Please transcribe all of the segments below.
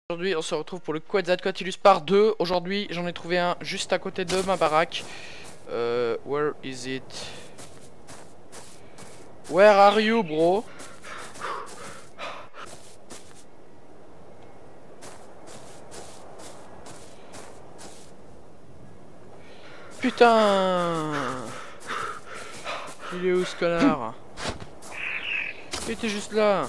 Aujourd'hui on se retrouve pour le Quetzalcoatlus part 2. Aujourd'hui j'en ai trouvé un juste à côté de ma baraque. Where is it? Where are you, bro? Putain! Il est où ce connard? Il était juste là.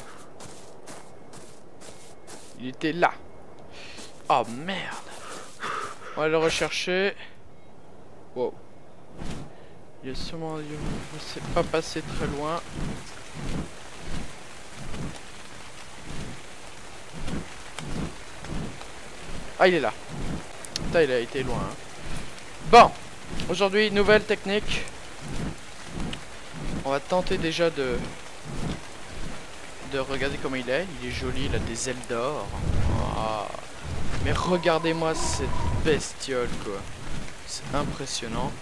Il était là. Oh merde. On va le rechercher. Wow. Il est sûrement... Il ne s'est pas passé très loin. Ah, il est là. Putain, il a été loin. Hein. Bon. Aujourd'hui, nouvelle technique. On va tenter déjà de regarder comment il est. Il est joli, il a des ailes d'or. Oh. Mais regardez-moi cette bestiole, quoi. C'est impressionnant.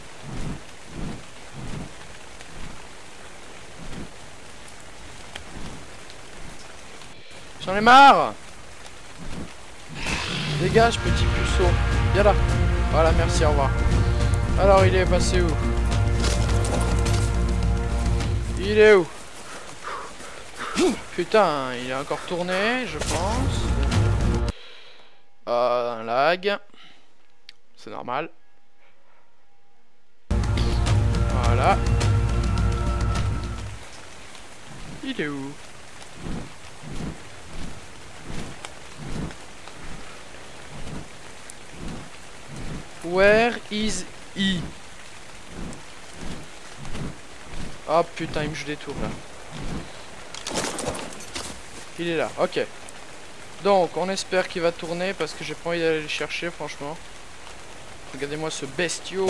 J'en ai marre. Dégage, petit puceau. Viens là. Voilà, merci, au revoir. Alors, il est passé où? Il est où? Putain, il est encore tourné, je pense. Un lag. C'est normal. Voilà. Il est où? Where is he? Oh putain, il me joue des tours là. Il est là, ok. Donc, on espère qu'il va tourner parce que j'ai pas envie d'aller le chercher, franchement. Regardez-moi ce bestiau.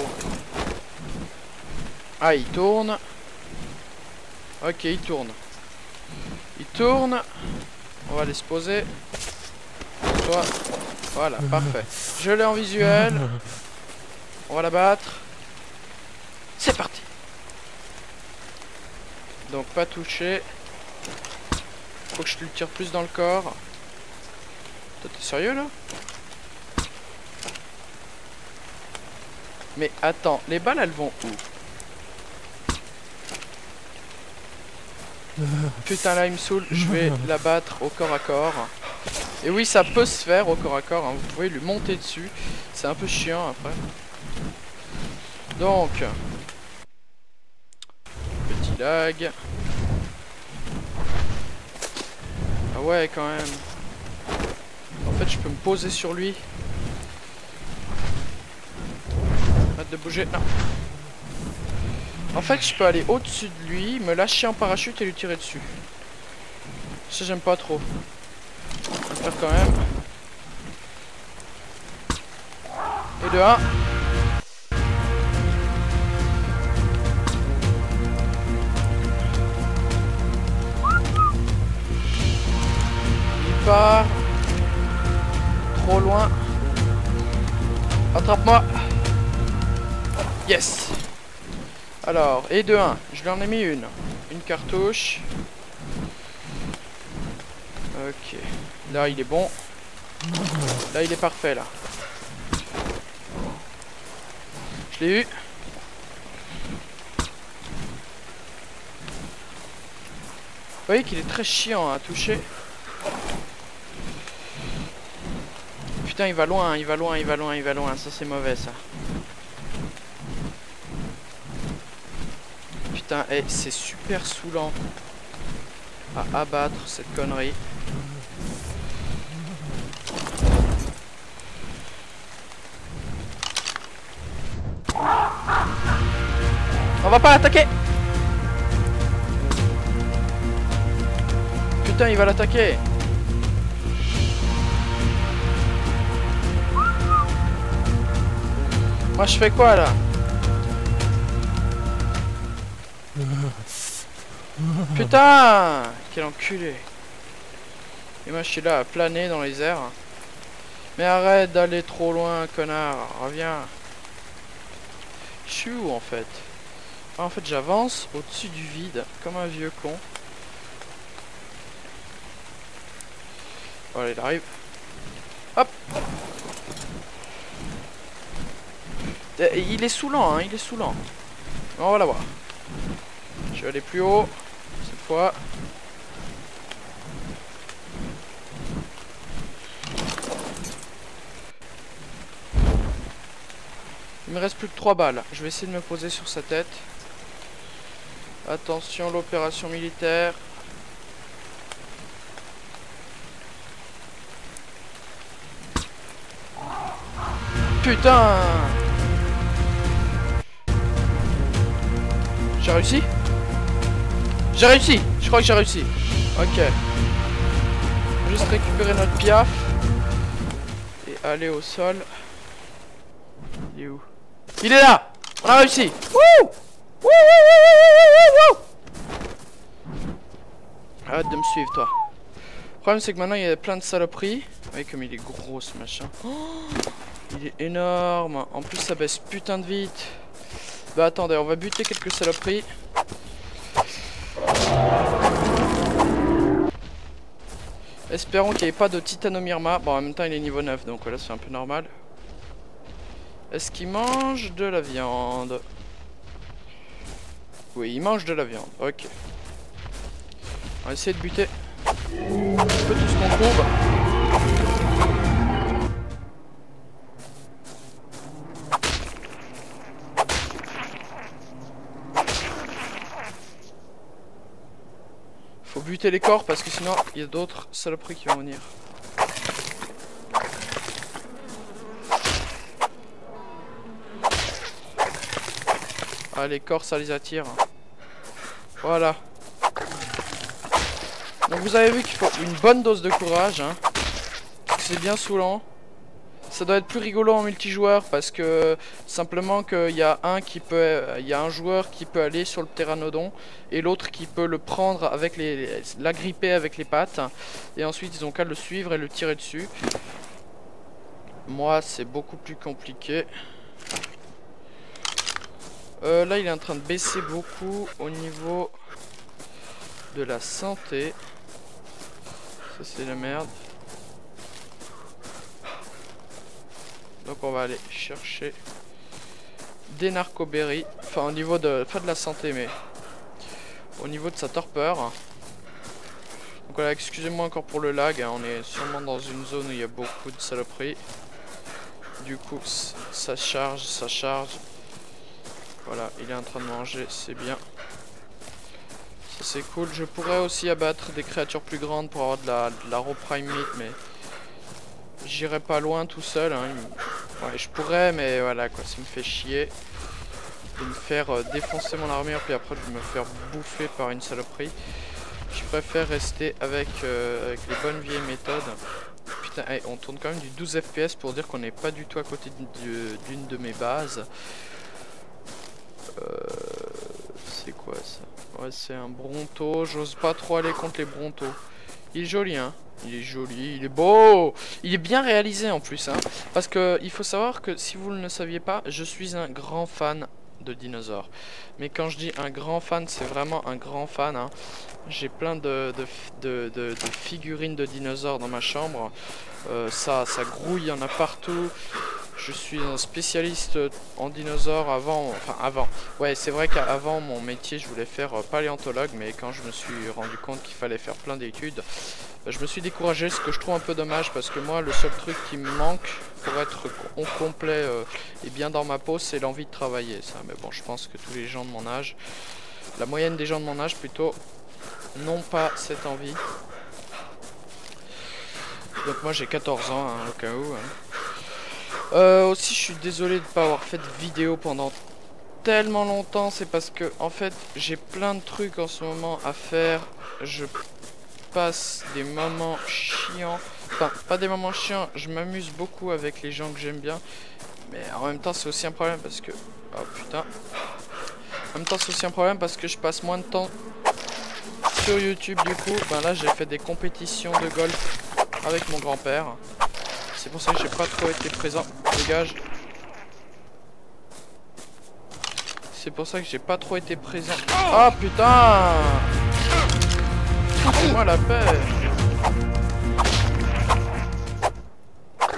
Ah, il tourne. Ok, il tourne. Il tourne. On va aller se poser. Toi. Voilà, parfait. Je l'ai en visuel. On va la battre. C'est parti. Donc, pas touché. Faut que je lui tire plus dans le corps. Toi, t'es sérieux là? Mais attends, les balles elles vont où? Putain là il me saoule, je vais la battre au corps à corps. Et oui ça peut se faire au corps à corps, hein. Vous pouvez lui monter dessus. C'est un peu chiant après. Donc petit lag. Ah ouais quand même. En fait je peux me poser sur lui. Arrête de bouger, non. En fait je peux aller au-dessus de lui, me lâcher en parachute et lui tirer dessus. Ça j'aime pas trop. On va le faire quand même. Et de 1. Il part. Trop loin. Attrape-moi. Yes. Alors, et de 1. Je lui en ai mis une. Une cartouche. Ok. Là, il est bon. Là, il est parfait, là. Je l'ai eu. Vous voyez qu'il est très chiant à toucher. Putain, il va loin, il va loin, il va loin, il va loin. Ça, c'est mauvais, ça. Putain, hey, c'est super saoulant à abattre cette connerie. On va pas l'attaquer. Putain, il va l'attaquer. Moi, je fais quoi là? Putain! Quel enculé! Et moi je suis là à planer dans les airs. Mais arrête d'aller trop loin, connard! Reviens! Je suis où en fait? Ah, en fait j'avance au-dessus du vide, comme un vieux con. Voilà, il arrive. Hop. Il est saoulant, hein, il est saoulant. On va la voir. Je vais aller plus haut. Cette fois. Il me reste plus que 3 balles. Je vais essayer de me poser sur sa tête. Attention, l'opération militaire. Putain! J'ai réussi? J'ai réussi! Je crois que j'ai réussi. Ok. Juste récupérer notre piaf. Et aller au sol. Il est où? Il est là! On a réussi! Wouh! Wouh! Arrête de me suivre, toi. Le problème, c'est que maintenant, il y a plein de saloperies. Oui, comme il est gros, ce machin. Oh, il est énorme. En plus, ça baisse putain de vite. Bah, attendez, on va buter quelques saloperies. Espérons qu'il n'y ait pas de Titanomyrma. Bon, en même temps, il est niveau 9, donc là, c'est un peu normal. Est-ce qu'il mange de la viande? Oui, il mange de la viande. Ok. On va essayer de buter un peu tout ce qu'on trouve. Faut buter les corps parce que sinon, il y a d'autres saloperies qui vont venir. Ah, les corps, ça les attire. Voilà. Donc vous avez vu qu'il faut une bonne dose de courage. Hein. C'est bien saoulant. Ça doit être plus rigolo en multijoueur parce que simplement qu'il y a un joueur qui peut aller sur le pteranodon et l'autre qui peut le prendre avec l'agripper avec les pattes. Et ensuite ils ont qu'à le suivre et le tirer dessus. Moi c'est beaucoup plus compliqué. Là il est en train de baisser beaucoup au niveau de la santé. Ça c'est la merde. Donc on va aller chercher des narcoberries. Enfin au niveau de... pas de la santé mais au niveau de sa torpeur. Donc voilà, excusez-moi encore pour le lag. Hein, on est sûrement dans une zone où il y a beaucoup de saloperies. Du coup ça charge, ça charge. Voilà, il est en train de manger, c'est bien. Ça c'est cool. Je pourrais aussi abattre des créatures plus grandes pour avoir de la raw prime meat, mais j'irai pas loin tout seul. Hein. Ouais, je pourrais, mais voilà quoi, ça me fait chier de me faire défoncer mon armure, puis après de me faire bouffer par une saloperie. Je préfère rester avec les bonnes vieilles méthodes. Putain, hey, on tourne quand même du 12 FPS pour dire qu'on n'est pas du tout à côté d'une de mes bases. C'est quoi ça? Ouais, c'est un bronto. J'ose pas trop aller contre les brontos. Il est joli, hein. Il est joli, il est beau. Il est bien réalisé en plus, hein. Parce que il faut savoir que si vous ne le saviez pas, je suis un grand fan de dinosaures. Mais quand je dis un grand fan, c'est vraiment un grand fan, hein. J'ai plein de figurines de dinosaures dans ma chambre. Ça grouille, il y en a partout. Je suis un spécialiste en dinosaures avant. Ouais, c'est vrai qu'avant mon métier, je voulais faire paléontologue, mais quand je me suis rendu compte qu'il fallait faire plein d'études, je me suis découragé, ce que je trouve un peu dommage, parce que moi, le seul truc qui me manque pour être complet et bien dans ma peau, c'est l'envie de travailler, ça. Mais bon, je pense que tous les gens de mon âge, la moyenne des gens de mon âge plutôt, n'ont pas cette envie. Donc moi, j'ai 14 ans, hein, au cas où. Hein. Aussi je suis désolé de ne pas avoir fait de vidéo pendant tellement longtemps. C'est parce que en fait j'ai plein de trucs en ce moment à faire. Je passe des moments chiants. Enfin pas des moments chiants. Je m'amuse beaucoup avec les gens que j'aime bien. Mais en même temps c'est aussi un problème parce que... oh putain. En même temps c'est aussi un problème parce que je passe moins de temps sur YouTube. Du coup ben là j'ai fait des compétitions de golf avec mon grand-père. C'est pour ça que j'ai pas trop été présent. Dégage. C'est pour ça que j'ai pas trop été présent. Ah putain! Foutez-moi la paix!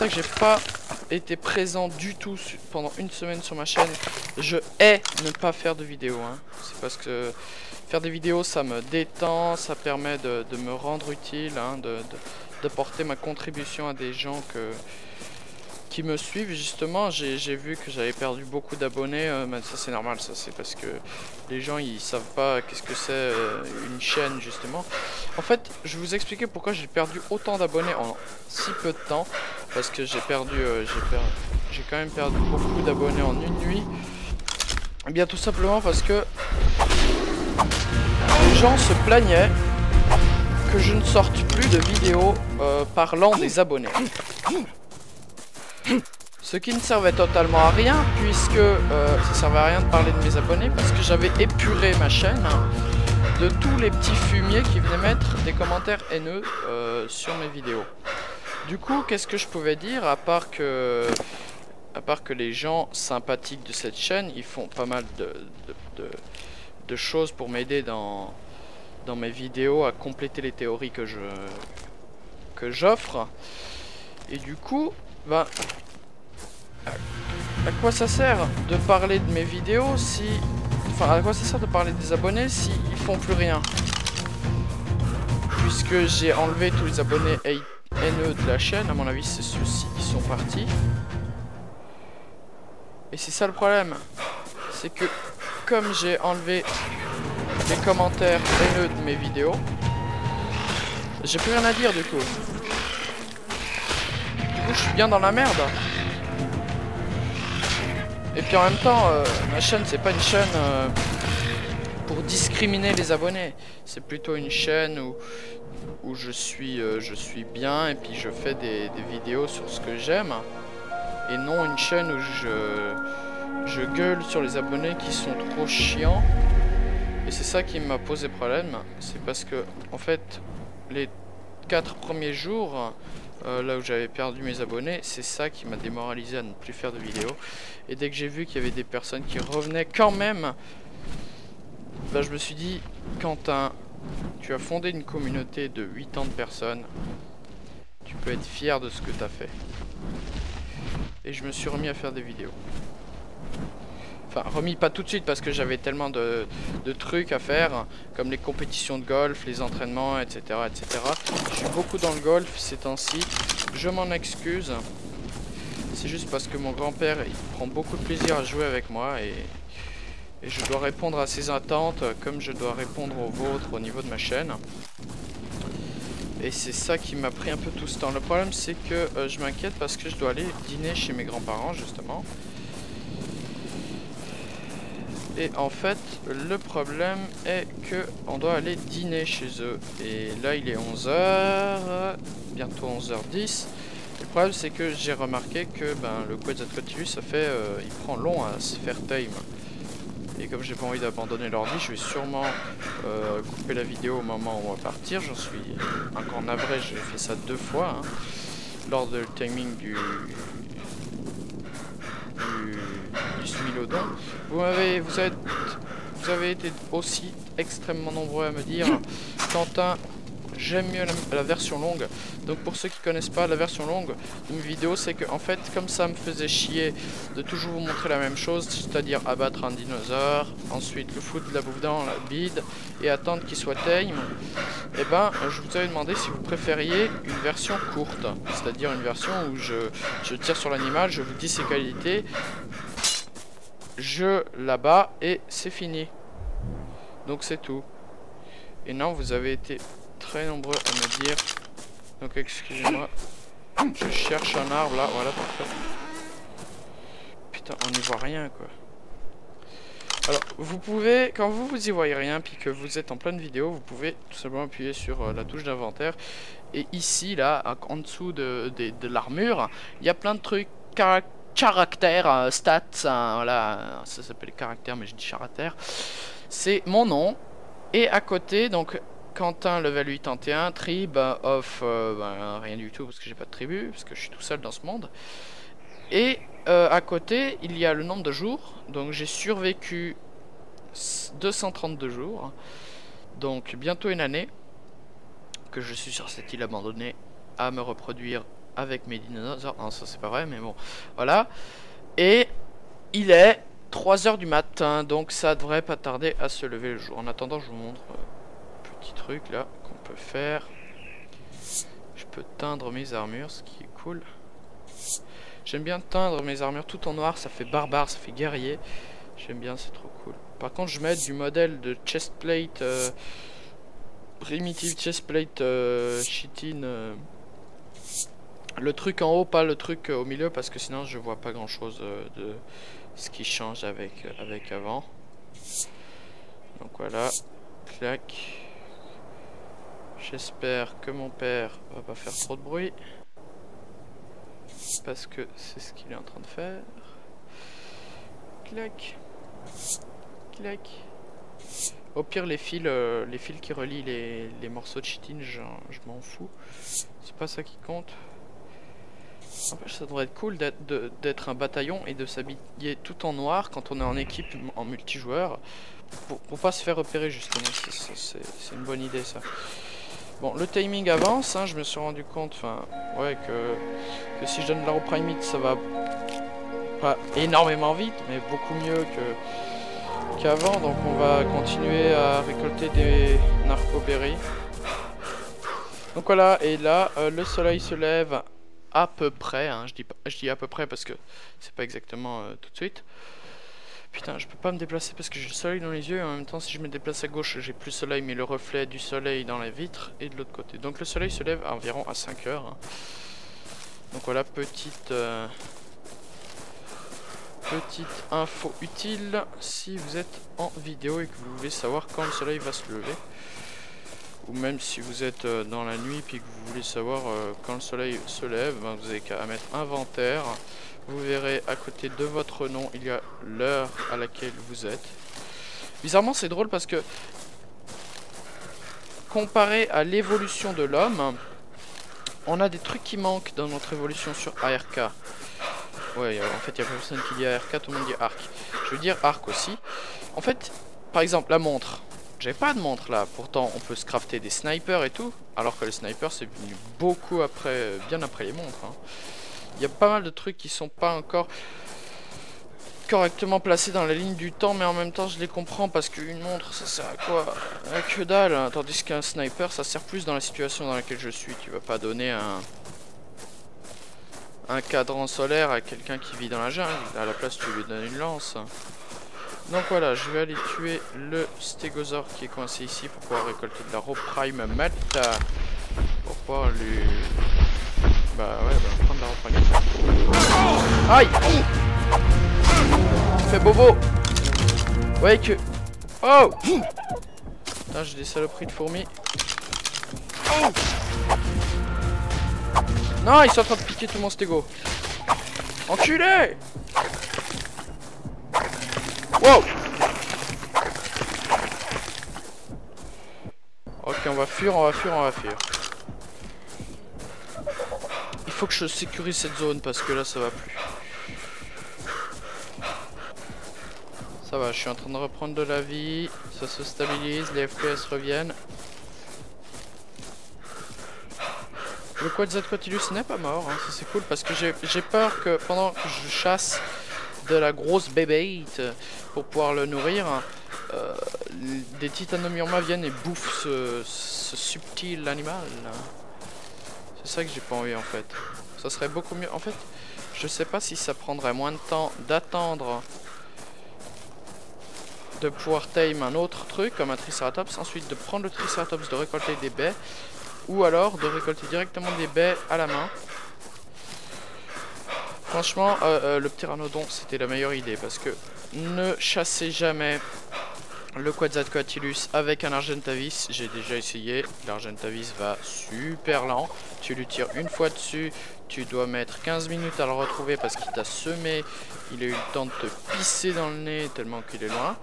ça que j'ai pas été présent du tout pendant une semaine sur ma chaîne. Je hais ne pas faire de vidéos, hein. C'est parce que faire des vidéos ça me détend, ça permet de me rendre utile, hein, d'apporter ma contribution à des gens qui me suivent. Justement, j'ai vu que j'avais perdu beaucoup d'abonnés, mais ça c'est normal, ça c'est parce que les gens ils savent pas qu'est-ce que c'est une chaîne justement. En fait, je vais vous expliquer pourquoi j'ai perdu autant d'abonnés en si peu de temps, parce que j'ai quand même perdu beaucoup d'abonnés en une nuit. Et bien tout simplement parce que les gens se plaignaient que je ne sorte plus de vidéos parlant des abonnés. Ce qui ne servait totalement à rien, puisque ça servait à rien de parler de mes abonnés, parce que j'avais épuré ma chaîne de tous les petits fumiers qui venaient mettre des commentaires haineux sur mes vidéos. Du coup, qu'est-ce que je pouvais dire, à part que les gens sympathiques de cette chaîne, ils font pas mal de choses pour m'aider dans mes vidéos à compléter les théories que j'offre. Et du coup, bah, à quoi ça sert de parler de mes vidéos si... Enfin, à quoi ça sert de parler des abonnés si ils font plus rien? Puisque j'ai enlevé tous les abonnés haineux de la chaîne, à mon avis c'est ceux-ci qui sont partis. Et c'est ça le problème. C'est que comme j'ai enlevé les commentaires haineux de mes vidéos, j'ai plus rien à dire du coup. Je suis bien dans la merde. Et puis en même temps, ma chaîne c'est pas une chaîne pour discriminer les abonnés. C'est plutôt une chaîne où je suis bien et puis je fais des vidéos sur ce que j'aime. Et non une chaîne où je gueule sur les abonnés qui sont trop chiants. Et c'est ça qui m'a posé problème. C'est parce que en fait les 4 premiers jours, là où j'avais perdu mes abonnés, c'est ça qui m'a démoralisé à ne plus faire de vidéos. Et dès que j'ai vu qu'il y avait des personnes qui revenaient quand même, bah, je me suis dit, Quentin, tu as fondé une communauté de 80 personnes, tu peux être fier de ce que tu as fait. Et je me suis remis à faire des vidéos. Enfin, remis pas tout de suite parce que j'avais tellement de trucs à faire, comme les compétitions de golf, les entraînements, etc. etc. Je suis beaucoup dans le golf ces temps-ci, je m'en excuse. C'est juste parce que mon grand-père, il prend beaucoup de plaisir à jouer avec moi et je dois répondre à ses attentes comme je dois répondre aux vôtres au niveau de ma chaîne. Et c'est ça qui m'a pris un peu tout ce temps. Le problème, c'est que je m'inquiète parce que je dois aller dîner chez mes grands-parents, justement. Et en fait, le problème est que on doit aller dîner chez eux. Et là, il est 11h, bientôt 11h10. Le problème, c'est que j'ai remarqué que le Quetzalcoatlus, ça fait, il prend long à se faire time. Et comme j'ai pas envie d'abandonner l'ordi, je vais sûrement couper la vidéo au moment où on va partir. J'en suis encore navré, j'ai fait ça 2 fois, hein, lors du timing du Smilodon. Vous avez été aussi extrêmement nombreux à me dire, Quentin, j'aime mieux la version longue. Donc pour ceux qui connaissent pas la version longue de mes vidéos, c'est que en fait, comme ça me faisait chier de toujours vous montrer la même chose, c'est-à-dire abattre un dinosaure, ensuite le foutre de la bouffe dans la bide et attendre qu'il soit tame, et je vous avais demandé si vous préfériez une version courte, c'est-à-dire une version où je tire sur l'animal, je vous dis ses qualités, je l'abats et c'est fini. Donc c'est tout. Et non, vous avez été très nombreux à me dire, donc excusez-moi, je cherche un arbre là, voilà, parfait. Putain, on n'y voit rien quoi. Alors vous pouvez, quand vous y voyez rien puis que vous êtes en pleine vidéo, vous pouvez tout simplement appuyer sur la touche d'inventaire. Et ici là, en dessous de l'armure, il y a plein de trucs, caractères, stats, voilà, ça s'appelle caractère mais je dis caractère. C'est mon nom. Et à côté, donc Quentin level 81, tribe of rien du tout parce que j'ai pas de tribu, parce que je suis tout seul dans ce monde. Et à côté, il y a le nombre de jours. Donc j'ai survécu 232 jours. Donc bientôt une année que je suis sur cette île abandonnée à me reproduire avec mes dinosaures. Non, ça c'est pas vrai, mais bon, voilà. Et il est 3 heures du matin, donc ça devrait pas tarder à se lever le jour. En attendant, je vous montre petit truc là qu'on peut faire. Je peux teindre mes armures, ce qui est cool. J'aime bien teindre mes armures tout en noir, ça fait barbare, ça fait guerrier. J'aime bien, c'est trop cool. Par contre, je mets du modèle de chestplate, primitive chestplate chitin. Le truc en haut, pas le truc au milieu, parce que sinon je vois pas grand chose de ce qui change avec avant. Donc voilà, clac. J'espère que mon père va pas faire trop de bruit, parce que c'est ce qu'il est en train de faire. Clac, clac. Au pire, les fils qui relient les morceaux de chitine, je m'en fous. C'est pas ça qui compte. En fait, ça devrait être cool d'être un bataillon et de s'habiller tout en noir quand on est en équipe en multijoueur, pour pas se faire repérer justement. C'est une bonne idée ça. Bon, le timing avance, hein, je me suis rendu compte, enfin, ouais, que si je donne de la reprimite, ça va pas énormément vite, mais beaucoup mieux qu'avant. Donc on va continuer à récolter des narcoberries. Donc voilà, et là, le soleil se lève à peu près, hein, je dis à peu près parce que c'est pas exactement tout de suite. Putain, je peux pas me déplacer parce que j'ai le soleil dans les yeux, et en même temps si je me déplace à gauche j'ai plus le soleil, mais le reflet du soleil dans la vitre est de l'autre côté. Donc le soleil se lève à environ à 5 heures. Hein. Donc voilà, petite info utile si vous êtes en vidéo et que vous voulez savoir quand le soleil va se lever. Ou même si vous êtes dans la nuit puis que vous voulez savoir quand le soleil se lève, ben vous avez qu'à mettre inventaire. Vous verrez à côté de votre nom, il y a l'heure à laquelle vous êtes. Bizarrement, c'est drôle parce que comparé à l'évolution de l'homme, on a des trucs qui manquent dans notre évolution sur ARK. Ouais, en fait, il n'y a personne qui dit ARK, tout le monde dit ARC. Je veux dire ARC aussi. En fait, par exemple, la montre. J'ai pas de montre là, pourtant on peut se crafter des snipers et tout, alors que les snipers c'est venu beaucoup après, bien après les montres. Hein. Il y a pas mal de trucs qui sont pas encore correctement placés dans la ligne du temps, mais en même temps je les comprends parce qu'une montre ça sert à quoi? À que dalle, hein. Tandis qu'un sniper ça sert plus dans la situation dans laquelle je suis. Tu vas pas donner un cadran solaire à quelqu'un qui vit dans la jungle, à la place tu lui donnes une lance. Donc voilà, je vais aller tuer le stégosaure qui est coincé ici pour pouvoir récolter de la raw prime mat. Pour pouvoir lui... Bah ouais, bah prendre de la raw prime. Aïe! Fais bobo! Ouais que... Oh! Putain, j'ai des saloperies de fourmis. Non, ils sont en train de piquer tout mon stégo. Enculé! Wow! Ok, on va fuir. Il faut que je sécurise cette zone parce que là ça va plus. Ça va, je suis en train de reprendre de la vie. Ça se stabilise, les FPS reviennent. Le Quetzalcoatlus n'est pas mort, hein, ça c'est cool parce que j'ai peur que pendant que je chasse de la grosse bébête pour pouvoir le nourrir, des titanomyrma viennent et bouffent ce subtil animal. C'est ça que j'ai pas envie en fait. Ça serait beaucoup mieux. En fait, je sais pas si ça prendrait moins de temps d'attendre de pouvoir tame un autre truc comme un triceratops, ensuite de prendre le triceratops, de récolter des baies, ou alors de récolter directement des baies à la main. Franchement, le pteranodon c'était la meilleure idée parce que ne chassez jamais le Quetzalcoatlus avec un Argentavis. J'ai déjà essayé, l'Argentavis va super lent. Tu lui tires une fois dessus, tu dois mettre 15 minutes à le retrouver parce qu'il t'a semé. Il a eu le temps de te pisser dans le nez tellement qu'il est loin.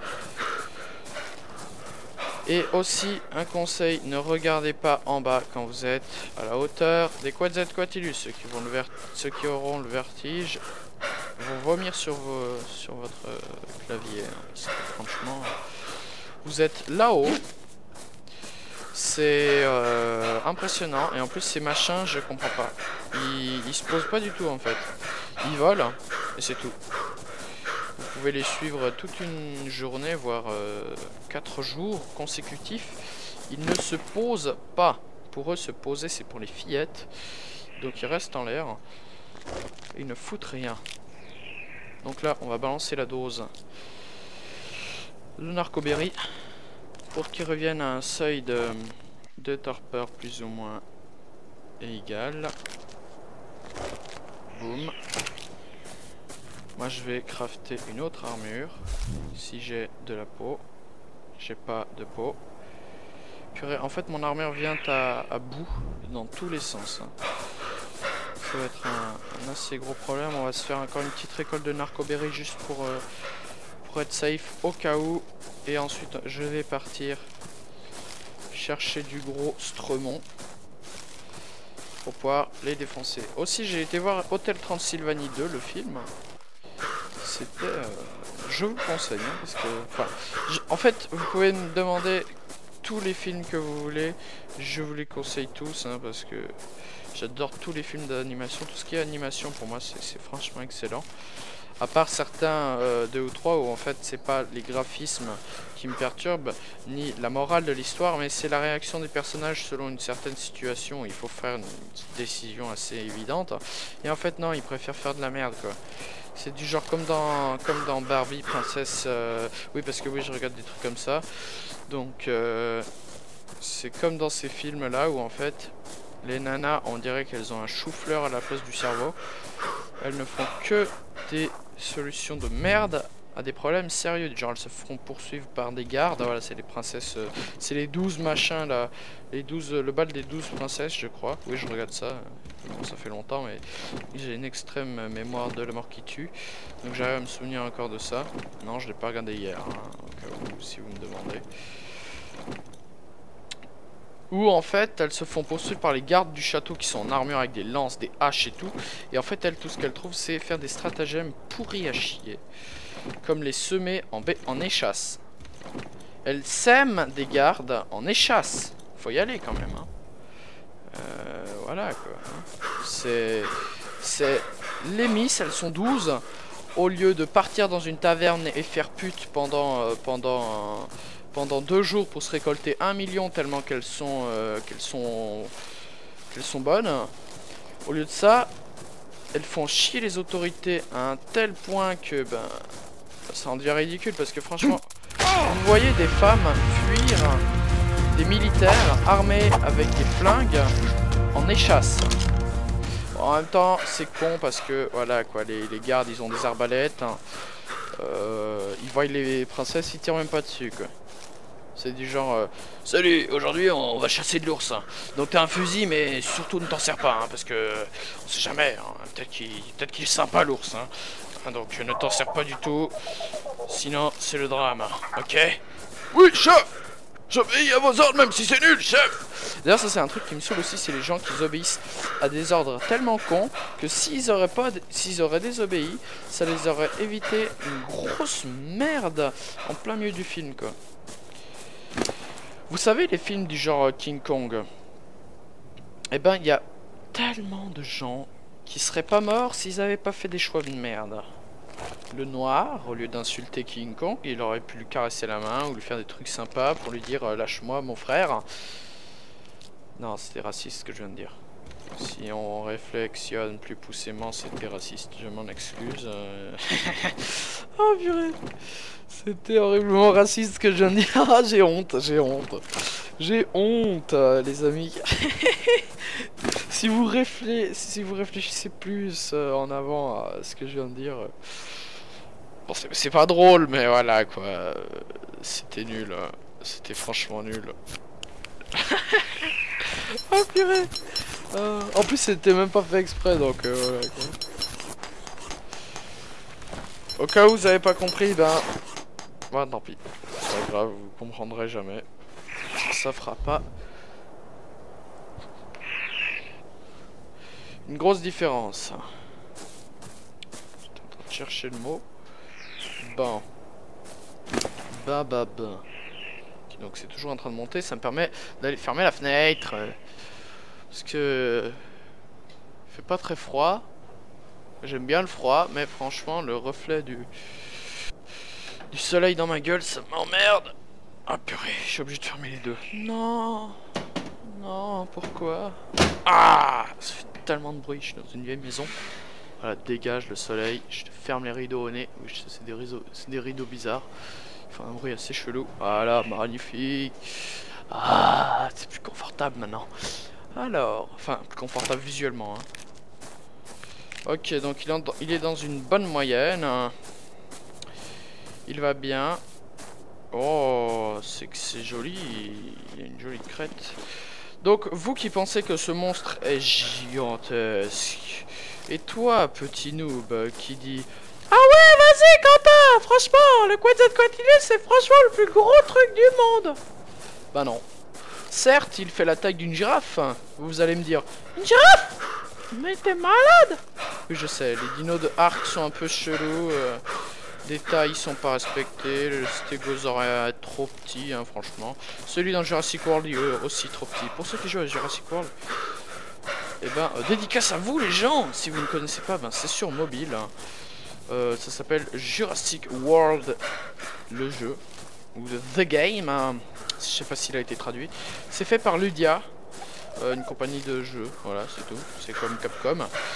Et aussi, un conseil, ne regardez pas en bas quand vous êtes à la hauteur des Quetzalcoatlus. Ceux qui auront le vertige vont vomir sur votre clavier. Hein, franchement, vous êtes là-haut. C'est impressionnant. Et en plus ces machins, je comprends pas. Ils se posent pas du tout en fait. Ils volent et c'est tout. Vous pouvez les suivre toute une journée, voire 4 jours consécutifs. Ils ne se posent pas. Pour eux, se poser, c'est pour les fillettes. Donc ils restent en l'air. Ils ne foutent rien. Donc là, on va balancer la dose de narcoberry pour qu'ils reviennent à un seuil de torpeur plus ou moins égal. Boum. Moi je vais crafter une autre armure. Si j'ai de la peau. J'ai pas de peau. Purée, en fait mon armure vient à bout dans tous les sens. Ça va être un assez gros problème. On va se faire encore une petite récolte de narcoberry juste pour être safe au cas où. Et ensuite je vais partir chercher du gros stremon pour pouvoir les défoncer. Aussi j'ai été voir Hotel Transylvanie 2, le film. C'était... je vous le conseille, hein, parce que... Enfin, en fait, vous pouvez me demander tous les films que vous voulez. Je vous les conseille tous, hein, parce que j'adore tous les films d'animation. Tout ce qui est animation, pour moi, c'est franchement excellent. À part certains, 2 ou 3, où en fait, c'est pas les graphismes qui me perturbent, ni la morale de l'histoire, mais c'est la réaction des personnages selon une certaine situation. Il faut faire une décision assez évidente. Et en fait, non, ils préfèrent faire de la merde, quoi. C'est du genre comme dans Barbie, princesse... Oui, parce que oui, je regarde des trucs comme ça. Donc, c'est comme dans ces films-là où, en fait, les nanas, on dirait qu'elles ont un chou-fleur à la place du cerveau. Elles ne font que des solutions de merde à des problèmes sérieux. Genre, elles se feront poursuivre par des gardes. Voilà, c'est les princesses... c'est les 12 machins, là. Les 12, le bal des 12 princesses, je crois. Oui, je regarde ça. Bon, ça fait longtemps, mais j'ai une extrême mémoire de la mort qui tue. Donc j'arrive à me souvenir encore de ça. Non, je l'ai pas regardé hier, hein, au cas où, si vous me demandez. Où en fait, elles se font poursuivre par les gardes du château qui sont en armure avec des lances, des haches et tout. Et en fait, elles, tout ce qu'elles trouvent, c'est faire des stratagèmes pourris à chier. Comme les semer en échasse. Elles sèment des gardes en échasse. Faut y aller quand même, hein. Voilà quoi. C'est les miss, elles sont 12. Au lieu de partir dans une taverne et faire pute pendant 2 jours pour se récolter 1 million tellement qu'elles sont bonnes. Au lieu de ça, elles font chier les autorités à un tel point que ben ça en devient ridicule parce que franchement, vous voyez des femmes fuir des militaires armés avec des flingues en échasse. Bon, en même temps, c'est con parce que voilà quoi, les gardes ils ont des arbalètes. Hein. Ils voient les princesses, ils tirent même pas dessus quoi. C'est du genre salut, aujourd'hui on va chasser de l'ours. Hein. Donc t'as un fusil, mais surtout ne t'en sers pas, hein, parce que on sait jamais. Hein, peut-être qu'il est sympa l'ours. Hein. Donc ne t'en sers pas du tout. Sinon c'est le drame. Ok? Oui, chef! J'obéis à vos ordres même si c'est nul, chef! D'ailleurs ça c'est un truc qui me saoule aussi, c'est les gens qui obéissent à des ordres tellement cons que s'ils auraient désobéi, ça les aurait évité une grosse merde en plein milieu du film quoi. Vous savez les films du genre King Kong? Eh ben il y a tellement de gens qui seraient pas morts s'ils avaient pas fait des choix de merde. Le noir, au lieu d'insulter King Kong, il aurait pu lui caresser la main ou lui faire des trucs sympas pour lui dire lâche-moi mon frère. Non, c'était raciste ce que je viens de dire. Si on réflexionne plus poussément, c'était raciste, je m'en excuse. Oh purée, c'était horriblement raciste ce que je viens de dire. Ah, j'ai honte, j'ai honte, les amis. Si vous réfléchissez plus en avant à ce que je viens de dire, bon, c'est pas drôle, mais voilà quoi, c'était nul, c'était franchement nul. Oh purée. En plus c'était même pas fait exprès donc voilà quoi. Au cas où vous avez pas compris, ben tant pis, c'est pas grave, vous comprendrez jamais. Ça fera pas une grosse différence. J'étais en train de chercher le mot. Bon. Bah. Donc c'est toujours en train de monter. Ça me permet d'aller fermer la fenêtre. Parce que... il fait pas très froid. J'aime bien le froid, mais franchement, le reflet du soleil dans ma gueule, ça m'emmerde. Ah purée, je suis obligé de fermer les deux. Non. Non, pourquoi? Ah, ça fait tellement de bruit, je suis dans une vieille maison. Voilà, dégage le soleil, je te ferme les rideaux au nez. Oui, c'est des rideaux bizarres. Ils font un bruit assez chelou. Voilà, magnifique. Ah, c'est plus confortable maintenant. Alors, enfin, plus confortable visuellement. Hein. Ok, donc il est dans une bonne moyenne. Il va bien. Oh, c'est que c'est joli. Il a une jolie crête. Donc, vous qui pensez que ce monstre est gigantesque, et toi, petit noob, qui dit ah ouais, vas-y, Quentin, franchement, le Quetzalcoatlus, c'est franchement le plus gros truc du monde. Bah non. Certes, il fait la taille d'une girafe. Vous allez me dire, une girafe? Mais t'es malade. Oui, je sais, les dinos de Ark sont un peu chelous. Les tailles sont pas respectées. Le stégosaure est trop petit, hein, franchement. Celui dans Jurassic World, il est aussi trop petit. Pour ceux qui jouent à Jurassic World, eh ben, dédicace à vous les gens. Si vous ne connaissez pas, ben, c'est sur mobile. Hein. Ça s'appelle Jurassic World, le jeu. Ou The Game. Hein. Je sais pas s'il a été traduit. C'est fait par Ludia. Une compagnie de jeux, voilà, c'est tout. C'est comme Capcom.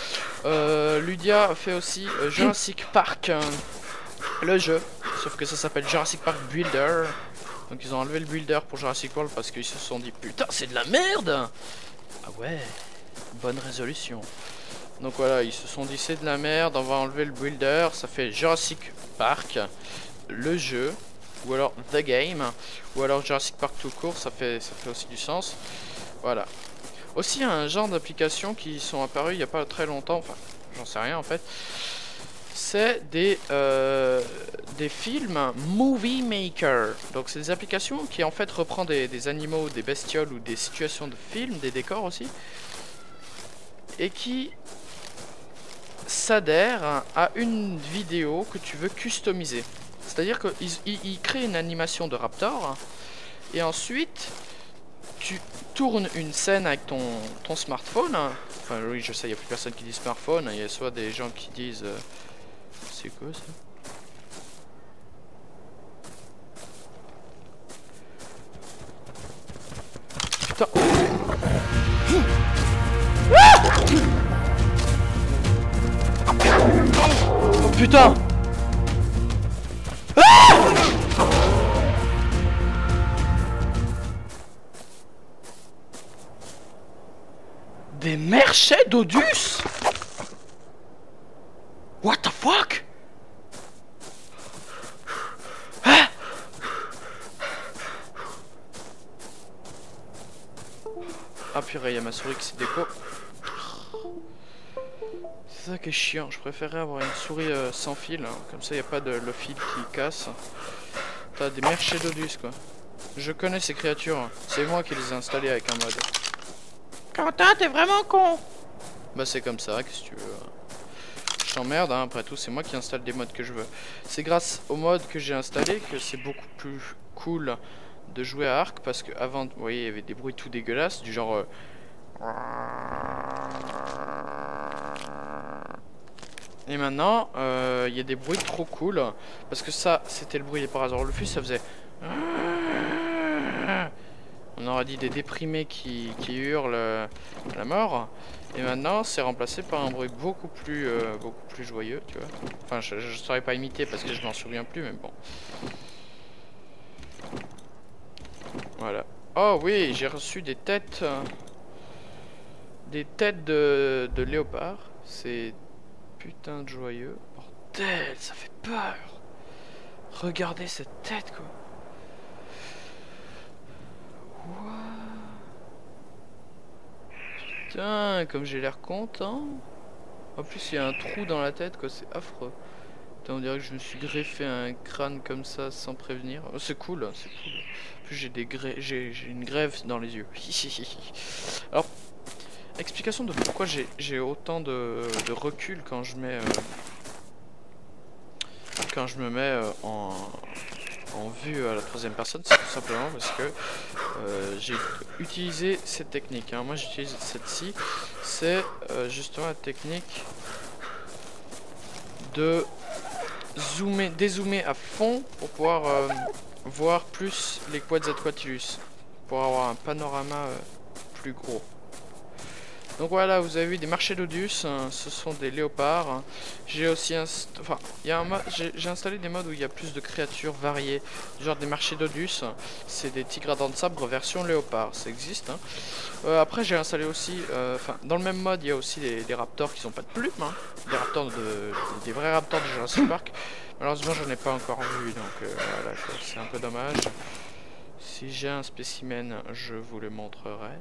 Ludia fait aussi Jurassic Park. Le jeu, sauf que ça s'appelle Jurassic Park Builder. Donc ils ont enlevé le Builder pour Jurassic World parce qu'ils se sont dit putain c'est de la merde. Ah ouais, bonne résolution. Donc voilà, ils se sont dit c'est de la merde, on va enlever le Builder. Ça fait Jurassic Park, le jeu, ou alors The Game, ou alors Jurassic Park tout court, ça fait aussi du sens. Voilà. Aussi il y a un genre d'applications qui sont apparues il n'y a pas très longtemps, enfin j'en sais rien en fait. C'est des films Movie Maker. Donc c'est des applications qui en fait reprend des animaux, des bestioles ou des situations de films, des décors aussi. Et qui s'adhèrent à une vidéo que tu veux customiser. C'est-à-dire qu'ils créent une animation de Raptor. Et ensuite, tu tournes une scène avec ton smartphone. Enfin oui je sais, il n'y a plus personne qui dit smartphone. Il y a soit des gens qui disent... c'est quoi ça? Putain. Oh putain. Des merchets d'Odus? What the fuck? Hein? Ah purée, il y a ma souris qui s'est déco. C'est ça qui est chiant, je préférerais avoir une souris sans fil, hein. Comme ça il n'y a pas le fil qui casse. T'as des merchés d'Odus quoi. Je connais ces créatures, c'est moi qui les ai installées avec un mode. Quentin, t'es vraiment con. Bah c'est comme ça, qu'est-ce que tu veux. Je t'emmerde, hein, après tout c'est moi qui installe des modes que je veux. C'est grâce au mode que j'ai installé que c'est beaucoup plus cool de jouer à Ark. Parce que avant, vous voyez, il y avait des bruits tout dégueulasses du genre... Et maintenant, il y a des bruits trop cool. Parce que ça, c'était le bruit des Parasaurolophus, ça faisait... On aurait dit des déprimés qui hurlent la mort. Et maintenant, c'est remplacé par un bruit beaucoup plus joyeux, tu vois. Enfin, je saurais pas imiter parce que je m'en souviens plus, mais bon. Voilà. Oh oui, j'ai reçu des têtes... des têtes de léopard. C'est putain de joyeux. Bordel, ça fait peur. Regardez cette tête, quoi. What? Putain, comme j'ai l'air content. En plus, il y a un trou dans la tête, quoi. C'est affreux. Putain, on dirait que je me suis greffé un crâne comme ça sans prévenir. Oh, c'est cool, c'est cool. En plus, j'ai une grève dans les yeux. Alors, explication de pourquoi j'ai autant de recul quand je mets... quand je me mets en vue à la troisième personne, c'est tout simplement parce que j'ai utilisé cette technique. Hein. Moi j'utilise celle-ci, c'est justement la technique de dézoomer à fond pour pouvoir voir plus les Quetzalcoatlus, pour avoir un panorama plus gros. Donc voilà, vous avez vu des marchés d'Odus, hein, ce sont des léopards. Hein. J'ai aussi j'ai installé des modes où il y a plus de créatures variées, genre des marchés d'Odus, c'est des tigres à dents de sabre version léopard, ça existe. Hein. Après j'ai installé aussi, dans le même mode il y a aussi des raptors qui n'ont pas de plumes, hein. Des raptors des vrais raptors de Jurassic Park. Malheureusement j'en ai pas encore vu, donc voilà, c'est un peu dommage. Si j'ai un spécimen, je vous le montrerai.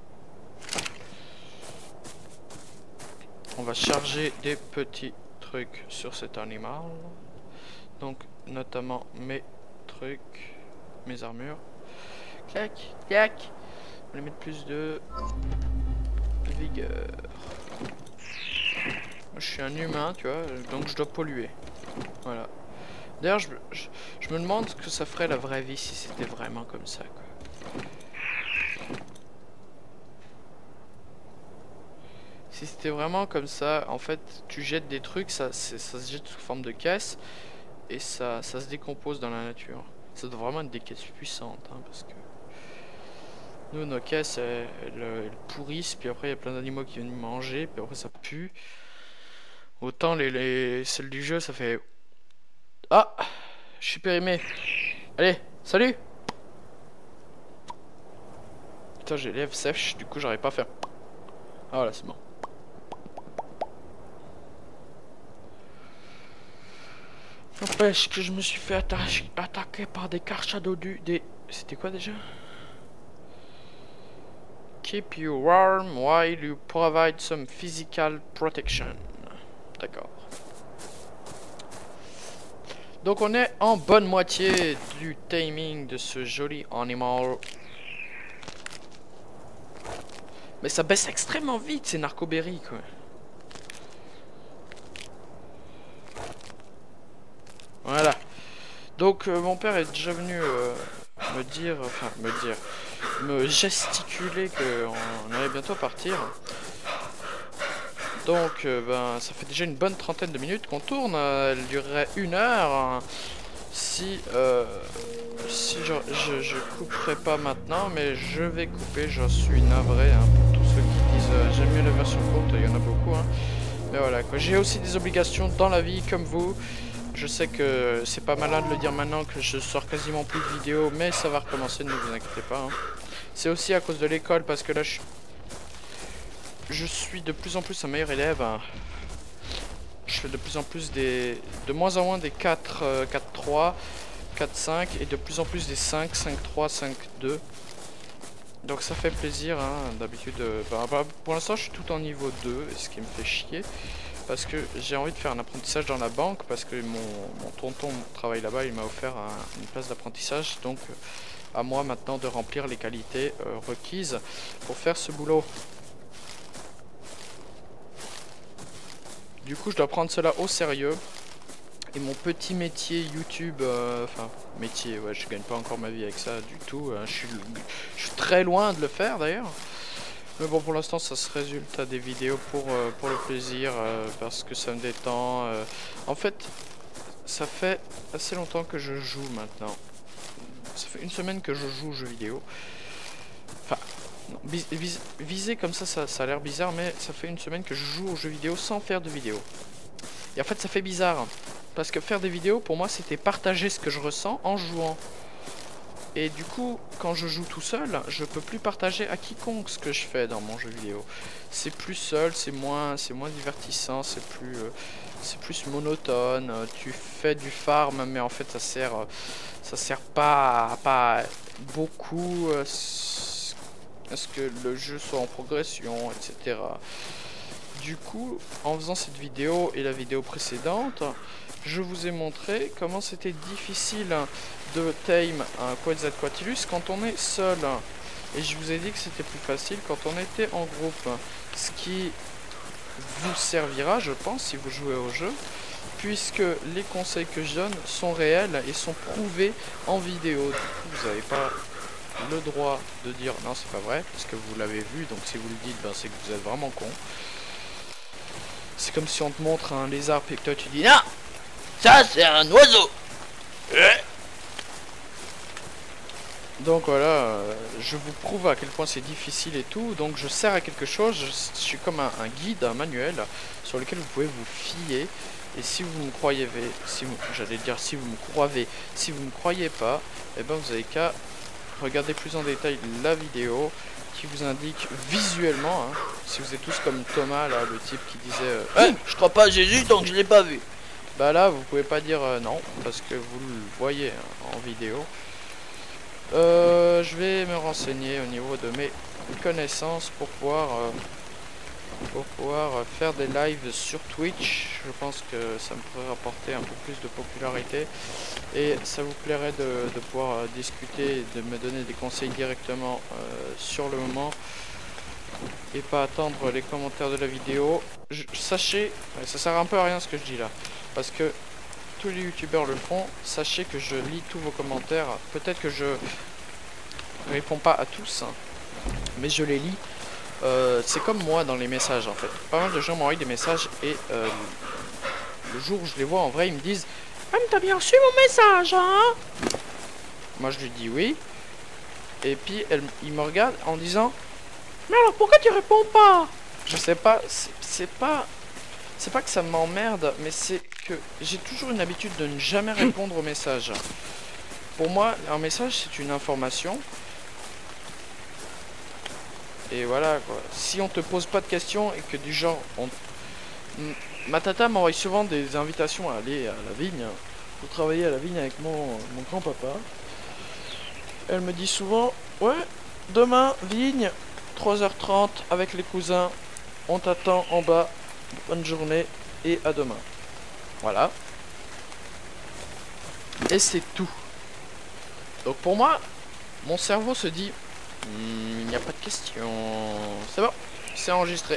On va charger des petits trucs sur cet animal. Donc, notamment mes trucs, mes armures. Clac, clac. On va mettre plus de vigueur. Moi, je suis un humain, tu vois, donc je dois polluer. Voilà. D'ailleurs, je me demande ce que ça ferait la vraie vie si c'était vraiment comme ça, quoi. Si c'était vraiment comme ça, en fait, tu jettes des trucs, ça se jette sous forme de caisse et ça se décompose dans la nature. Ça doit vraiment être des caisses puissantes, hein, parce que nous, nos caisses, elles pourrissent, puis après il y a plein d'animaux qui viennent manger, puis après ça pue. Autant celles du jeu, ça fait... Ah, je suis périmé. Allez, salut. Putain, j'ai les lèvres sèches, du coup j'arrive pas à faire... Ah voilà, c'est bon. N'empêche que je me suis fait attaquer par des Carcharodus, C'était quoi déjà? Keep you warm while you provide some physical protection. D'accord. Donc on est en bonne moitié du timing de ce joli animal. Mais ça baisse extrêmement vite ces narcoberries, quoi. Voilà. Donc mon père est déjà venu me gesticuler qu'on allait bientôt partir. Donc ben ça fait déjà une bonne trentaine de minutes qu'on tourne. Elle durerait 1 heure. Hein, si je couperai pas maintenant, mais je vais couper. J'en suis navré, hein, pour tous ceux qui disent j'aime mieux la version courte. Il y en a beaucoup. Hein. Mais voilà quoi. J'ai aussi des obligations dans la vie comme vous. Je sais que c'est pas malin de le dire maintenant que je sors quasiment plus de vidéos, mais ça va recommencer, ne vous inquiétez pas. Hein. C'est aussi à cause de l'école, parce que là, je suis de plus en plus un meilleur élève. Hein. Je fais de plus en plus de moins en moins des 4, 4-3, 4-5, et de plus en plus des 5, 5-3, 5-2. Donc ça fait plaisir, hein, d'habitude. Pour l'instant, je suis tout en niveau 2, ce qui me fait chier. Parce que j'ai envie de faire un apprentissage dans la banque, parce que mon tonton travaille là-bas, il m'a offert une place d'apprentissage, donc à moi maintenant de remplir les qualités requises pour faire ce boulot. Du coup je dois prendre cela au sérieux, et mon petit métier YouTube, métier, ouais, je gagne pas encore ma vie avec ça du tout, je suis très loin de le faire d'ailleurs. Mais bon, pour l'instant, ça se résulte à des vidéos pour le plaisir, parce que ça me détend. En fait, ça fait assez longtemps que je joue maintenant. Ça fait 1 semaine que je joue aux jeux vidéo. Enfin, visé comme ça a l'air bizarre, mais ça fait 1 semaine que je joue aux jeux vidéo sans faire de vidéo. Et en fait, ça fait bizarre. Parce que faire des vidéos, pour moi, c'était partager ce que je ressens en jouant. Et du coup, quand je joue tout seul, je peux plus partager à quiconque ce que je fais dans mon jeu vidéo. C'est plus seul, c'est moins divertissant, c'est plus monotone. Tu fais du farm, mais en fait ça sert pas beaucoup à ce que le jeu soit en progression, etc. Du coup, en faisant cette vidéo et la vidéo précédente, je vous ai montré comment c'était difficile de tame un Quetzalcoatlus quand on est seul. Et je vous ai dit que c'était plus facile quand on était en groupe. Ce qui vous servira, je pense, si vous jouez au jeu, puisque les conseils que je donne sont réels et sont prouvés en vidéo. Du coup, vous n'avez pas le droit de dire non, c'est pas vrai, parce que vous l'avez vu, donc si vous le dites, ben, c'est que vous êtes vraiment con. C'est comme si on te montre un lézard et que toi tu dis non, ça c'est un oiseau. Donc voilà, je vous prouve à quel point c'est difficile et tout, donc je sers à quelque chose, je suis comme un guide, un manuel sur lequel vous pouvez vous fier. Et si vous me croyez, j'allais dire si vous me croyez, si vous ne croyez pas, et ben vous avez qu'à regarder plus en détail la vidéo qui vous indique visuellement, hein, si vous êtes tous comme Thomas là, le type qui disait je crois pas à Jésus donc je l'ai pas vu. Bah là vous pouvez pas dire non parce que vous le voyez hein, en vidéo. Je vais me renseigner au niveau de mes connaissances pour pouvoir faire des lives sur Twitch. Je pense que ça me pourrait rapporter un peu plus de popularité et ça vous plairait de pouvoir discuter et de me donner des conseils directement sur le moment et pas attendre les commentaires de la vidéo. Sachez, ça sert un peu à rien ce que je dis là parce que tous les youtubeurs le font. Sachez que je lis tous vos commentaires. Peut-être que je réponds pas à tous hein, mais je les lis. C'est comme moi dans les messages en fait. Pas mal de gens m'envoient des messages et le jour où je les vois en vrai, ils me disent ah mais t'as bien reçu mon message hein. Moi je lui dis oui. Et puis il me regarde en disant mais alors pourquoi tu réponds pas? Je sais pas, c'est pas que ça m'emmerde, mais c'est que j'ai toujours une habitude de ne jamais répondre aux messages. Pour moi, un message c'est une information. Et voilà quoi. Si on te pose pas de questions et que du genre ma tata m'envoie souvent des invitations à aller à la vigne pour travailler à la vigne avec mon grand-papa. Elle me dit souvent ouais demain vigne 3h30 avec les cousins, on t'attend en bas, bonne journée et à demain. Voilà. Et c'est tout. Donc pour moi, mon cerveau se dit il n'y a pas de question. C'est bon, c'est enregistré.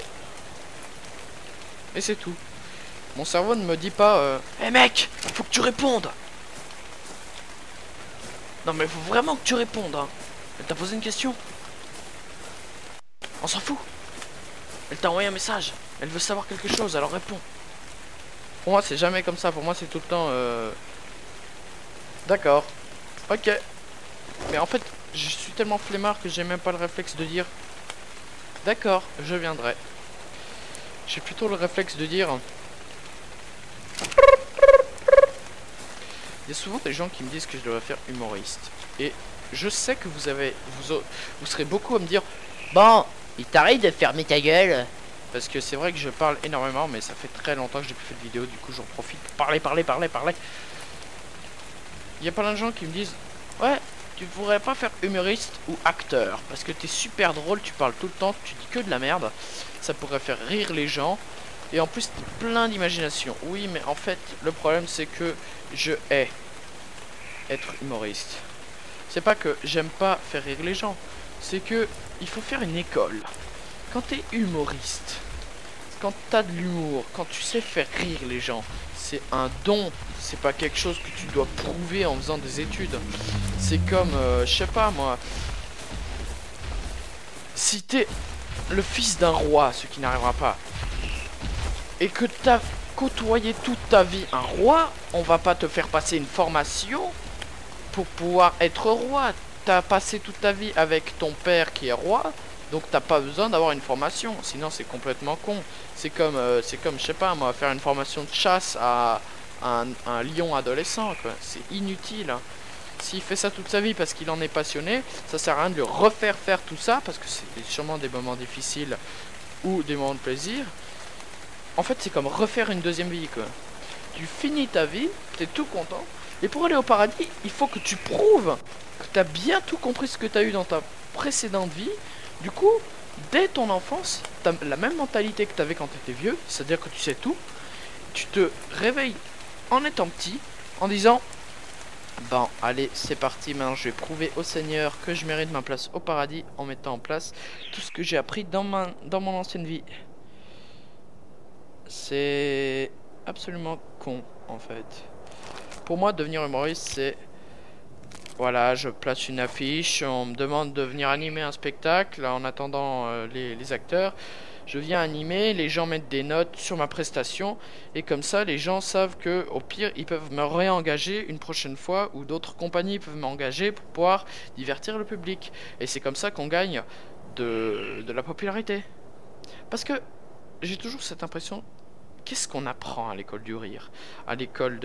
Et c'est tout. Mon cerveau ne me dit pas hé mec, faut que tu répondes. Non mais faut vraiment que tu répondes hein. Elle t'a posé une question. On s'en fout. Elle t'a envoyé un message. Elle veut savoir quelque chose, alors réponds. Pour moi c'est jamais comme ça. Pour moi c'est tout le temps d'accord. Ok. Mais en fait je suis tellement flemmard que j'ai même pas le réflexe de dire d'accord, je viendrai. J'ai plutôt le réflexe de dire il y a souvent des gens qui me disent que je devrais faire humoriste. Et je sais que vous serez beaucoup à me dire bon, il t'arrive de fermer ta gueule. Parce que c'est vrai que je parle énormément, mais ça fait très longtemps que j'ai plus fait de vidéo, du coup j'en profite pour parler. Il y a plein de gens qui me disent ouais, tu pourrais pas faire humoriste ou acteur, parce que t'es super drôle, tu parles tout le temps, tu dis que de la merde, ça pourrait faire rire les gens, et en plus t'as plein d'imagination. Oui, mais en fait, le problème c'est que je hais être humoriste. C'est pas que j'aime pas faire rire les gens, c'est que il faut faire une école. Quand t'es humoriste, quand t'as de l'humour, quand tu sais faire rire les gens, c'est un don, c'est pas quelque chose que tu dois prouver en faisant des études. C'est comme, je sais pas moi, si t'es le fils d'un roi, ce qui n'arrivera pas, et que t'as côtoyé toute ta vie un roi, on va pas te faire passer une formation pour pouvoir être roi. T'as passé toute ta vie avec ton père qui est roi, donc t'as pas besoin d'avoir une formation, sinon c'est complètement con. C'est comme, je sais pas moi, faire une formation de chasse à un lion adolescent, quoi. C'est inutile. Hein. S'il fait ça toute sa vie parce qu'il en est passionné, ça sert à rien de le refaire faire tout ça, parce que c'est sûrement des moments difficiles ou des moments de plaisir. En fait, c'est comme refaire une deuxième vie, quoi. Tu finis ta vie, t'es tout content, et pour aller au paradis, il faut que tu prouves que t'as bien tout compris ce que t'as eu dans ta précédente vie. Du coup, dès ton enfance, t'as la même mentalité que t'avais quand t'étais vieux, c'est-à-dire que tu sais tout. Tu te réveilles en étant petit, en disant bon, allez, c'est parti, maintenant je vais prouver au Seigneur que je mérite ma place au paradis en mettant en place tout ce que j'ai appris dans mon ancienne vie. C'est absolument con, en fait. Pour moi, devenir humoriste, c'est... Voilà, je place une affiche, on me demande de venir animer un spectacle en attendant les acteurs. Je viens animer, les gens mettent des notes sur ma prestation et comme ça les gens savent que au pire ils peuvent me réengager une prochaine fois ou d'autres compagnies peuvent m'engager pour pouvoir divertir le public. Et c'est comme ça qu'on gagne de la popularité. Parce que j'ai toujours cette impression, qu'est-ce qu'on apprend à l'école du rire, à l'école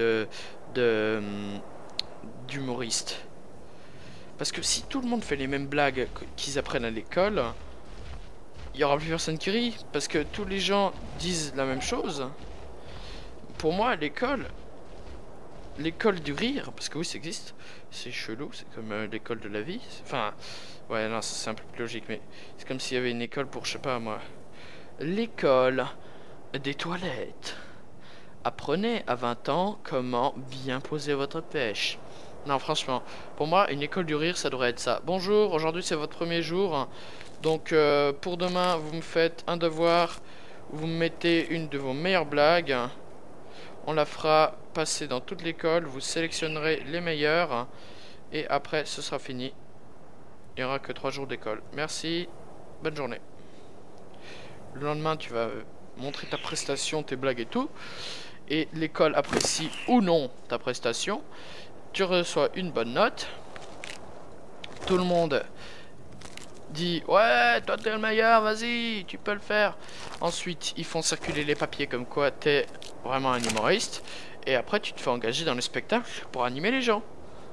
d'humoriste? Parce que si tout le monde fait les mêmes blagues qu'ils apprennent à l'école, il y aura plus personne qui rit. Parce que tous les gens disent la même chose. Pour moi, l'école du rire, parce que oui, ça existe, c'est chelou, c'est comme l'école de la vie. Enfin, ouais, non, c'est un peu plus logique, mais c'est comme s'il y avait une école pour, je sais pas moi, l'école des toilettes. Apprenez à 20 ans comment bien poser votre pêche. Non, franchement, pour moi, une école du rire, ça devrait être ça. Bonjour, aujourd'hui c'est votre premier jour. Donc, pour demain, vous me faites un devoir. Vous me mettez une de vos meilleures blagues. On la fera passer dans toute l'école. Vous sélectionnerez les meilleures. Et après, ce sera fini. Il n'y aura que 3 jours d'école. Merci. Bonne journée. Le lendemain, tu vas montrer ta prestation, tes blagues et tout. Et l'école apprécie ou non ta prestation. Tu reçois une bonne note. Tout le monde dit ouais, toi t'es le meilleur, vas-y, tu peux le faire. Ensuite, ils font circuler les papiers comme quoi t'es vraiment un humoriste. Et après, tu te fais engager dans le spectacle pour animer les gens.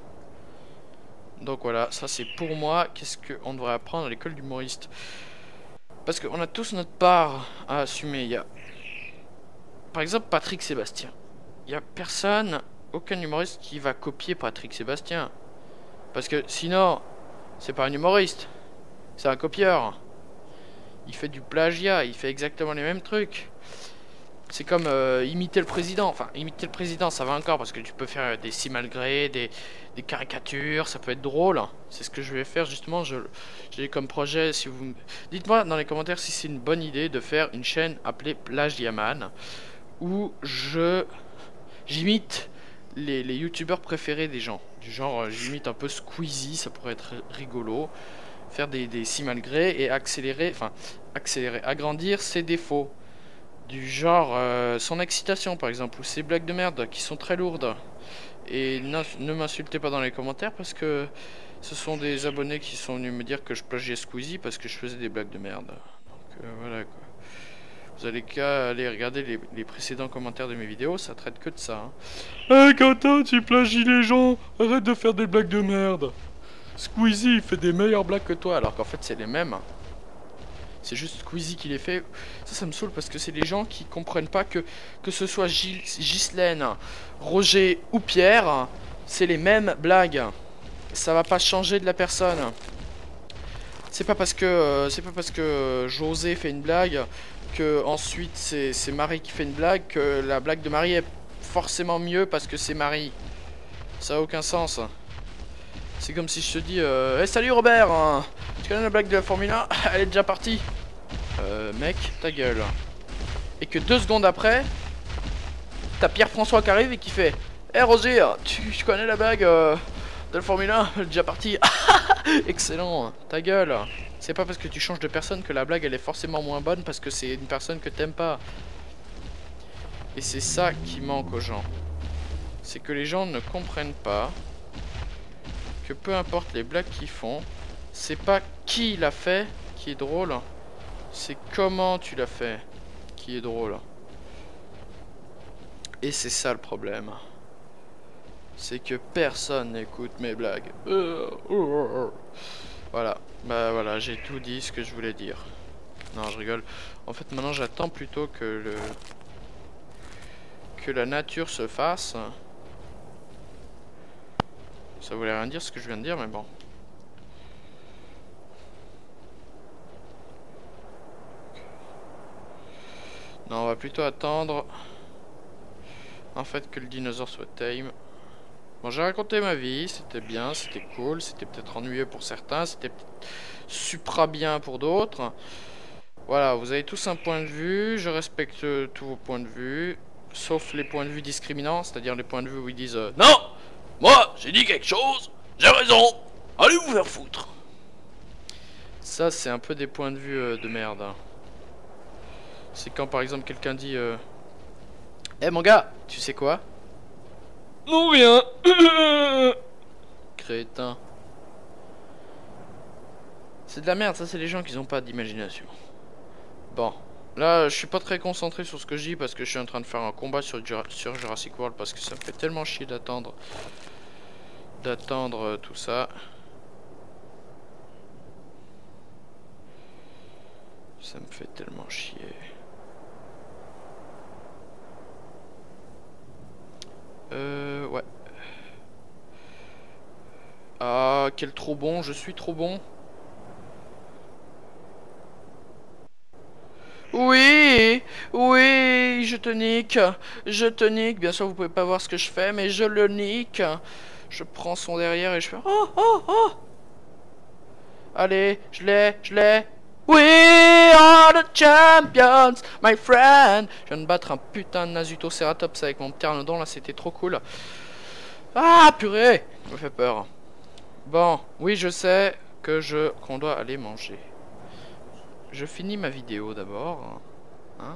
Donc voilà, ça c'est pour moi, qu'est-ce qu'on devrait apprendre à l'école d'humoriste. Parce qu'on a tous notre part à assumer. Il y a, par exemple, Patrick Sébastien. Il y a personne, aucun humoriste qui va copier Patrick Sébastien. Parce que sinon, c'est pas un humoriste. C'est un copieur. Il fait du plagiat, il fait exactement les mêmes trucs. C'est comme imiter le président. Enfin, imiter le président, ça va encore parce que tu peux faire des si malgré, des caricatures, ça peut être drôle. C'est ce que je vais faire justement. J'ai comme projet, si vous... Dites-moi dans les commentaires si c'est une bonne idée de faire une chaîne appelée Plagiaman, où j'imite les youtubeurs préférés des gens. Du genre, j'imite un peu Squeezie, ça pourrait être rigolo. Faire des si malgré et accélérer, agrandir ses défauts. Du genre son excitation par exemple, ou ses blagues de merde qui sont très lourdes. Et ne m'insultez pas dans les commentaires parce que ce sont des abonnés qui sont venus me dire que je plagiais Squeezie parce que je faisais des blagues de merde. Donc voilà quoi. Vous allez qu'à aller regarder les précédents commentaires de mes vidéos, ça traite que de ça. Hein. Quentin, tu plagies les gens, arrête de faire des blagues de merde. Squeezie il fait des meilleures blagues que toi, alors qu'en fait c'est les mêmes. C'est juste Squeezie qui les fait. Ça me saoule parce que c'est les gens qui comprennent pas que ce soit Ghislaine, Roger ou Pierre, c'est les mêmes blagues. Ça va pas changer de la personne. C'est pas parce que José fait une blague que ensuite c'est Marie qui fait une blague que la blague de Marie est forcément mieux parce que c'est Marie. Ça a aucun sens. C'est comme si je te dis hey, salut Robert, hein. Tu connais la blague de la Formule 1? Elle est déjà partie. Mec, ta gueule. Et que 2 secondes après, t'as Pierre-François qui arrive et qui fait hey Roger, tu connais la blague de la Formule 1? Elle est déjà partie. Excellent, ta gueule. C'est pas parce que tu changes de personne que la blague elle est forcément moins bonne parce que c'est une personne que t'aimes pas. Et c'est ça qui manque aux gens. C'est que les gens ne comprennent pas que peu importe les blagues qu'ils font, c'est pas qui l'a fait qui est drôle, c'est comment tu l'as fait qui est drôle. Et c'est ça le problème. C'est que personne n'écoute mes blagues. Voilà, bah voilà, j'ai tout dit ce que je voulais dire. Non, je rigole. En fait, maintenant j'attends plutôt que la nature se fasse. Ça voulait rien dire ce que je viens de dire, mais bon. Non, on va plutôt attendre en fait que le dinosaure soit tame. Bon, j'ai raconté ma vie, c'était bien, c'était cool, c'était peut-être ennuyeux pour certains, c'était peut-être supra bien pour d'autres. Voilà, vous avez tous un point de vue, je respecte tous vos points de vue. Sauf les points de vue discriminants, c'est-à-dire les points de vue où ils disent non, moi j'ai dit quelque chose, j'ai raison, allez vous faire foutre. Ça c'est un peu des points de vue de merde. Hein. C'est quand par exemple quelqu'un dit eh mon gars, tu sais quoi? Non rien. Crétin. C'est de la merde, ça c'est les gens qui n'ont pas d'imagination. Bon, là je suis pas très concentré sur ce que je dis parce que je suis en train de faire un combat sur Jurassic World parce que ça me fait tellement chier d'attendre tout ça. Ça me fait tellement chier. Ouais. Ah, quel trop bon, je suis trop bon. Oui, oui, je te nique, bien sûr vous pouvez pas voir ce que je fais, mais je le nique. Je prends son derrière et je fais oh, oh, oh. Allez, je l'ai. We are the champions, my friend. Je viens de battre un putain de Nasutoceratops avec mon pteranodon, là c'était trop cool. Ah, purée, ça me fait peur. Bon, oui je sais qu'on doit aller manger. Je finis ma vidéo d'abord. Hein?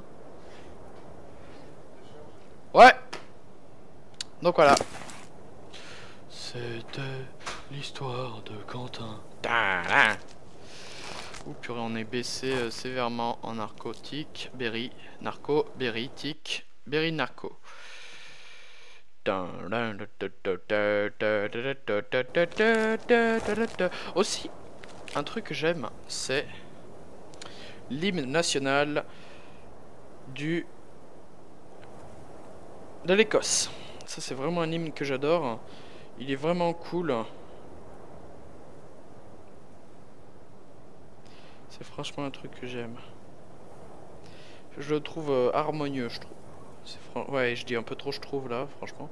Ouais. Donc voilà. C'était l'histoire de Quentin. Ouh purée, on est baissé sévèrement en narcotique. Narco, tic, narco. Aussi, un truc que j'aime, c'est l'hymne national de l'Écosse. Ça c'est vraiment un hymne que j'adore. Il est vraiment cool. C'est franchement un truc que j'aime. Je le trouve harmonieux, je trouve. Ouais, je dis un peu trop je trouve là, franchement.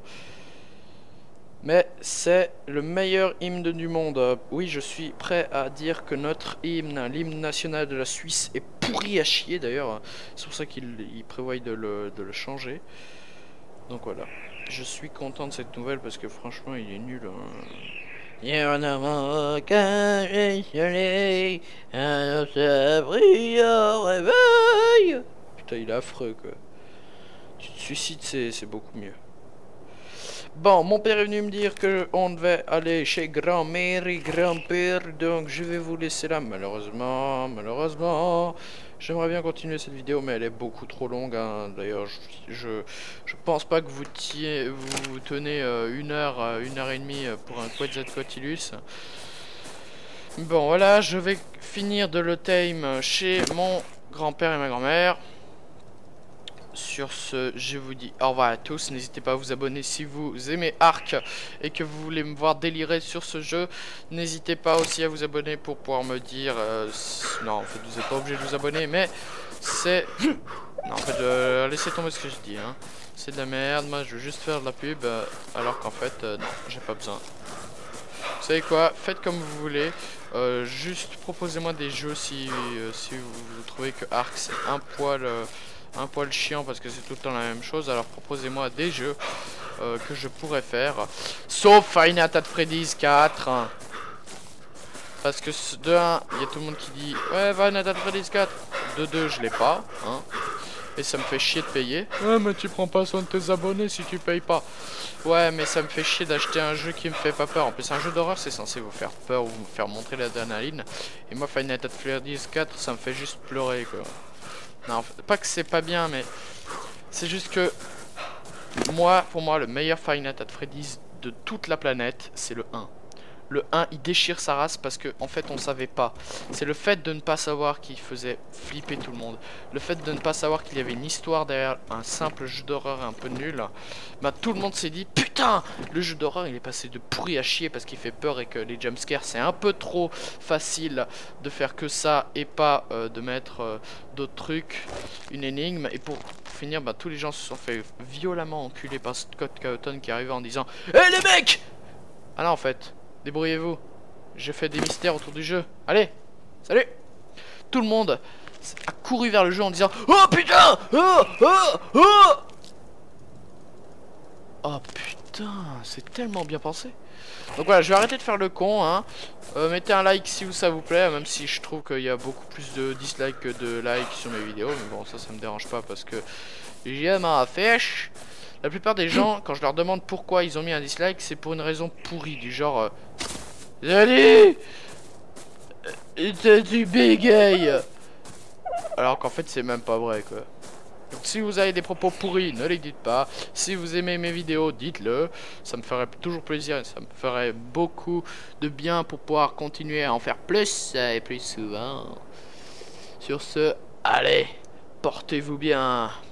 Mais c'est le meilleur hymne du monde. Oui, je suis prêt à dire que notre hymne, l'hymne national de la Suisse, est pourri à chier d'ailleurs. C'est pour ça qu'il prévoit de le changer. Donc voilà. Je suis content de cette nouvelle parce que franchement, il est nul. Hein. Il y en a qu'un soleil, un s'abri au réveil. Putain, il est affreux quoi. Tu te suicides, c'est beaucoup mieux. Bon, mon père est venu me dire qu'on devait aller chez grand-mère et grand-père, donc je vais vous laisser là, malheureusement. J'aimerais bien continuer cette vidéo, mais elle est beaucoup trop longue, hein. D'ailleurs, je pense pas que vous tenez 1 heure, 1h30 pour un Quetzalcoatlus. Bon, voilà, je vais finir de le tame chez mon grand-père et ma grand-mère. Sur ce, je vous dis au revoir à tous. N'hésitez pas à vous abonner si vous aimez Ark et que vous voulez me voir délirer sur ce jeu. N'hésitez pas aussi à vous abonner pour pouvoir me dire... non, en fait, vous n'êtes pas obligé de vous abonner, mais c'est... Non, en fait, laissez tomber ce que je dis. Hein. C'est de la merde. Moi, je veux juste faire de la pub, alors qu'en fait, non, j'ai pas besoin. Vous savez quoi? Faites comme vous voulez. Juste proposez-moi des jeux si vous trouvez que Ark, c'est un poil chiant parce que c'est tout le temps la même chose. Alors proposez-moi des jeux que je pourrais faire, sauf Five Nights at Freddy's 4 hein. Parce que de 1 il y a tout le monde qui dit ouais Five Nights at Freddy's 4, de 2 je l'ai pas hein. Et ça me fait chier de payer. Ouais mais tu prends pas soin de tes abonnés si tu payes pas. Ouais mais ça me fait chier d'acheter un jeu qui me fait pas peur. En plus un jeu d'horreur c'est censé vous faire peur ou vous faire montrer l'adrénaline. Et moi Five Nights at Freddy's 4 ça me fait juste pleurer quoi. Non, pas que c'est pas bien, mais c'est juste que pour moi, le meilleur Five Nights at Freddy's de toute la planète, c'est le 1. Le 1, il déchire sa race parce que en fait, on savait pas. C'est le fait de ne pas savoir qui faisait flipper tout le monde. Le fait de ne pas savoir qu'il y avait une histoire derrière un simple jeu d'horreur un peu nul. Bah, tout le monde s'est dit, putain, le jeu d'horreur, il est passé de pourri à chier parce qu'il fait peur et que les jumpscares, c'est un peu trop facile de faire que ça et pas de mettre d'autres trucs, une énigme. Et pour finir, bah, tous les gens se sont fait violemment enculer par Scott Cawthon qui arrivait en disant, hé les mecs! Ah non, en fait. Débrouillez-vous. J'ai fait des mystères autour du jeu. Allez, salut. Tout le monde a couru vers le jeu en disant oh putain, oh. Oh putain, c'est tellement bien pensé. Donc voilà, je vais arrêter de faire le con, hein. Mettez un like si ça vous plaît, même si je trouve qu'il y a beaucoup plus de dislikes que de likes sur mes vidéos. Mais bon, ça me dérange pas parce que j'aime ma fiche. La plupart des gens, quand je leur demande pourquoi ils ont mis un dislike, c'est pour une raison pourrie, du genre... Salut, t'es du bégaye. Alors qu'en fait, c'est même pas vrai, quoi. Donc si vous avez des propos pourris, ne les dites pas. Si vous aimez mes vidéos, dites-le. Ça me ferait toujours plaisir et ça me ferait beaucoup de bien pour pouvoir continuer à en faire plus et plus souvent. Sur ce, allez, portez-vous bien.